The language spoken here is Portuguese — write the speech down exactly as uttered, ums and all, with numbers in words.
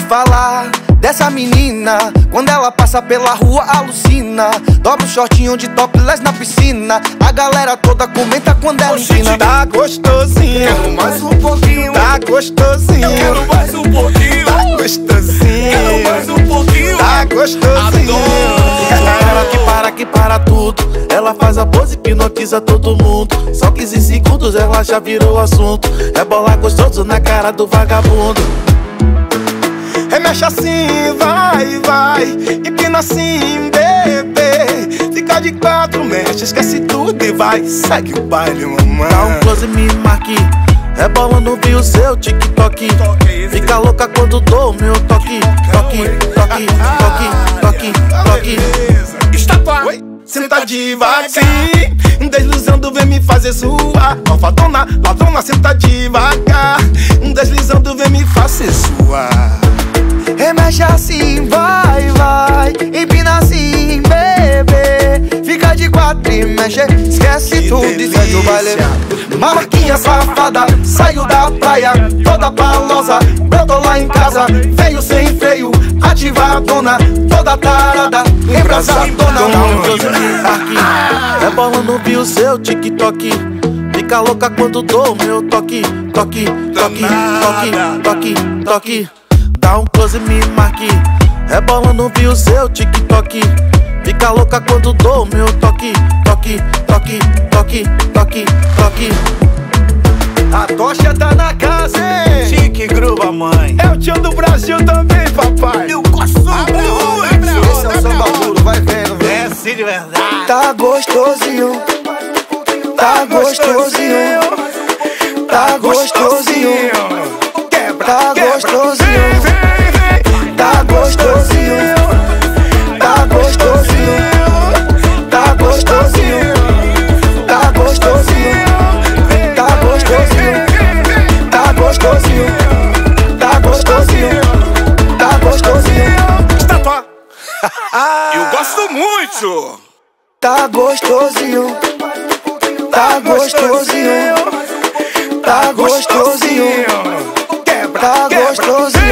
falar dessa menina, quando ela passa pela rua alucina. Dobra o shortinho de topless na piscina, a galera toda comenta quando ela empina. Tá gostosinho, quero mais um pouquinho. Tá gostosinho, quero mais um pouquinho. Tá gostosinho, quero mais um pouquinho. Tá gostosinho. Ela que para, que para tudo. Ela faz a pose e hipnotiza todo mundo. Só quinze segundos ela já virou assunto. É bola gostoso na cara do vagabundo. Remexe assim, vai, vai. Empina assim, bebê. Fica de quatro, mexe, esquece tudo e vai. Segue o baile, mamãe. Dá um close e me marque. Rebolando vi o seu TikTok. Fica louca quando dou meu toque. Toque, toque, toque, toque, toque. Estátua, senta devagar. Sim, deslizando vem me fazer suar. Malvadona, ladrona, senta devagar. Deslizando vem me fazer suar. Remexe assim, vai, vai. Empina assim, bebê. Fica de quatro e mexe, esquece Que tudo delícia. e segue o baile. Marquinha safada, saiu da praia toda palosa, brotou lá em casa, veio sem freio, ativadona, toda tarada, embrasadona. Rebolando vi o seu TikTok. Fica louca quando dou meu toque. Toque, toque, toque, toque, toque. Dá um close e me marque. Rebolando vi o seu TikTok. Fica louca quando dou meu toque. Toque, toque, toque, toque, toque. A tocha tá na casa, hein? Chique gruba, mãe. É o tio do Brasil também, papai. Eu gosto muito. Esse é o samba puro, vai vendo, vem. É sim de verdade. Tá gostosinho. Tá gostosinho. Tá gostosinho. Tá gostosinho. Tá gostosinho. Tá gostosinho. Tá gostosinho. Tá gostosinho. Tá gostosinho. Tá gostosinho. Tá gostosinho. Tá gostosinho. Estátua. Eu gosto muito. Tá gostosinho. Tá gostosinho. Tá gostosinho. Tá gostosinho.